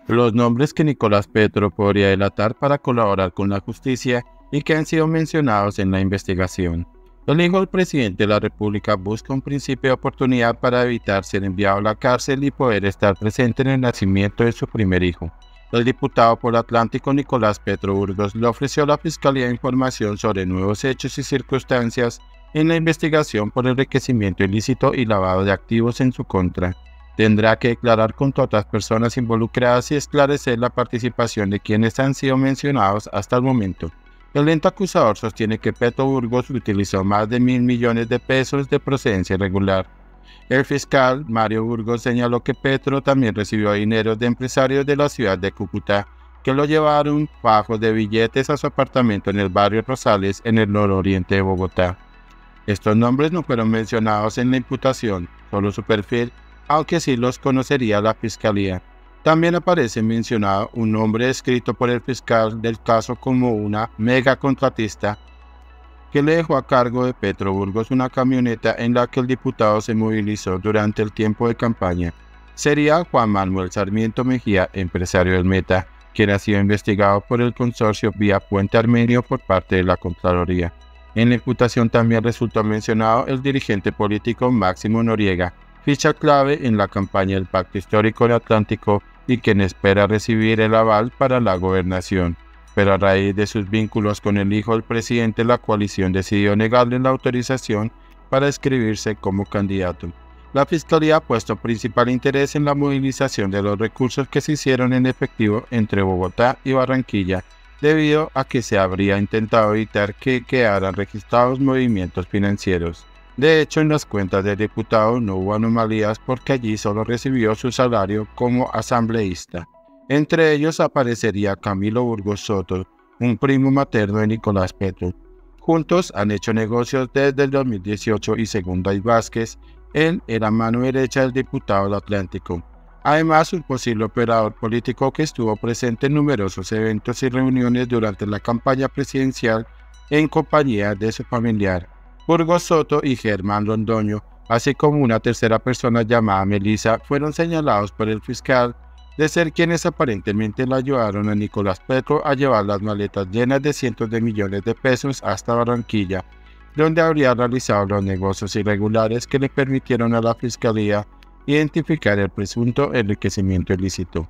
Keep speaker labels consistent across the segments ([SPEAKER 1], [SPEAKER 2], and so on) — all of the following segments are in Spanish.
[SPEAKER 1] Los nombres que Nicolás Petro podría delatar para colaborar con la justicia y que han sido mencionados en la investigación. El hijo del presidente de la República busca un principio de oportunidad para evitar ser enviado a la cárcel y poder estar presente en el nacimiento de su primer hijo. El diputado por Atlántico Nicolás Petro Burgos le ofreció a la Fiscalía información sobre nuevos hechos y circunstancias en la investigación por enriquecimiento ilícito y lavado de activos en su contra. Tendrá que declarar contra otras personas involucradas y esclarecer la participación de quienes han sido mencionados hasta el momento. El ente acusador sostiene que Petro Burgos utilizó más de 1.000 millones de pesos de procedencia irregular. El fiscal Mario Burgos señaló que Petro también recibió dinero de empresarios de la ciudad de Cúcuta, que lo llevaron fajos de billetes a su apartamento en el barrio Rosales, en el nororiente de Bogotá. Estos nombres no fueron mencionados en la imputación, solo su perfil, aunque sí los conocería la Fiscalía. También aparece mencionado un nombre escrito por el fiscal del caso como una mega contratista que le dejó a cargo de Petro Burgos una camioneta en la que el diputado se movilizó durante el tiempo de campaña. Sería Juan Manuel Sarmiento Mejía, empresario del Meta, quien ha sido investigado por el consorcio Vía Puente Armenio por parte de la Contraloría. En la imputación también resultó mencionado el dirigente político Máximo Noriega, ficha clave en la campaña del Pacto Histórico del Atlántico y quien espera recibir el aval para la gobernación. Pero a raíz de sus vínculos con el hijo del presidente, la coalición decidió negarle la autorización para inscribirse como candidato. La Fiscalía ha puesto principal interés en la movilización de los recursos que se hicieron en efectivo entre Bogotá y Barranquilla, debido a que se habría intentado evitar que quedaran registrados movimientos financieros. De hecho, en las cuentas del diputado no hubo anomalías porque allí solo recibió su salario como asambleísta. Entre ellos aparecería Camilo Burgos Soto, un primo materno de Nicolás Petro. Juntos han hecho negocios desde el 2018 y según Day Vázquez, él era mano derecha del diputado del Atlántico. Además, un posible operador político que estuvo presente en numerosos eventos y reuniones durante la campaña presidencial en compañía de su familiar, Burgos Soto y Germán Londoño, así como una tercera persona llamada Melissa, fueron señalados por el fiscal de ser quienes aparentemente le ayudaron a Nicolás Petro a llevar las maletas llenas de cientos de millones de pesos hasta Barranquilla, donde habría realizado los negocios irregulares que le permitieron a la Fiscalía identificar el presunto enriquecimiento ilícito.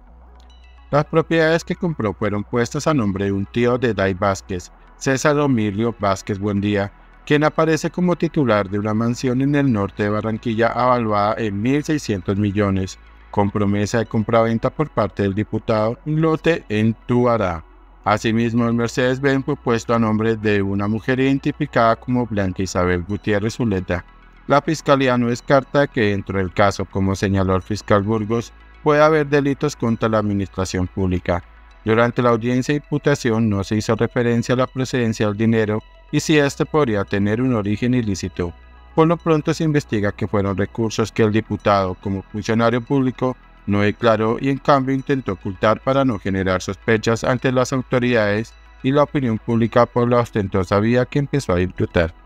[SPEAKER 1] Las propiedades que compró fueron puestas a nombre de un tío de Day Vázquez, César Emilio Vázquez Buendía, quien aparece como titular de una mansión en el norte de Barranquilla avaluada en 1.600 millones, con promesa de compraventa por parte del diputado, un lote en Tubará. Asimismo, el Mercedes-Benz fue puesto a nombre de una mujer identificada como Blanca Isabel Gutiérrez Zuleta. La Fiscalía no descarta que dentro del caso, como señaló el fiscal Burgos, puede haber delitos contra la administración pública. Durante la audiencia de imputación no se hizo referencia a la procedencia del dinero y si éste podría tener un origen ilícito. Por lo pronto se investiga que fueron recursos que el diputado, como funcionario público, no declaró y en cambio intentó ocultar para no generar sospechas ante las autoridades y la opinión pública por la ostentosa vía que empezó a imputar.